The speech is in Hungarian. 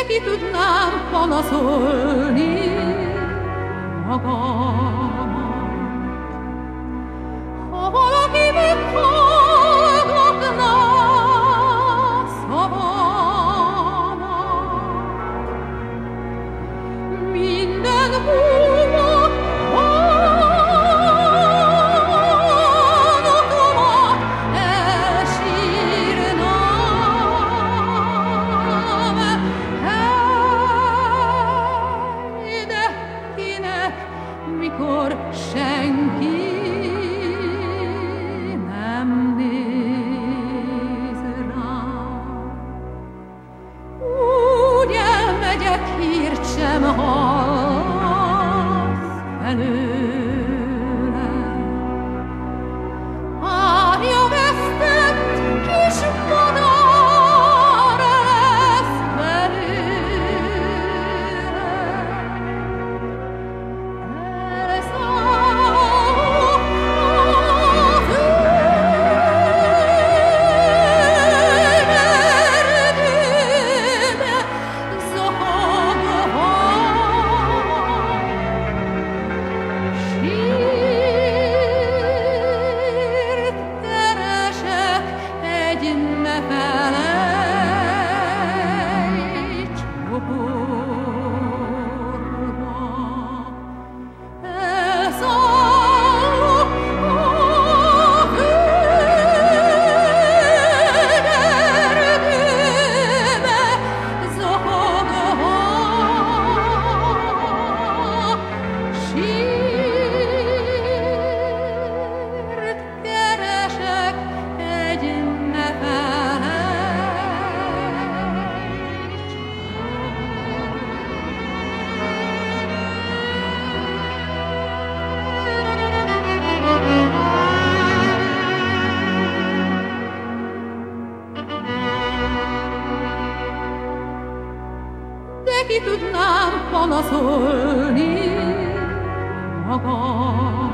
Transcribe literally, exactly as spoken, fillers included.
ki tudnám panaszolni magamat. Ha valaki meghallgatná szavamat, minden búvót, bánatomat elsírnám. Hely, de kinek, mikor senki nem néz rám, úgy elmegyek, hírt sem hallasz felőle. Párja vesztett kis madár lesz belőle. Elszállok az őerdőbe, zokogva. Sírt keresek, egy ne felejts csoportba. Elszállok a völgyerdőbe, zokogva. Sírt keresek, egy ne felejts de ki tudnám panaszolni magam.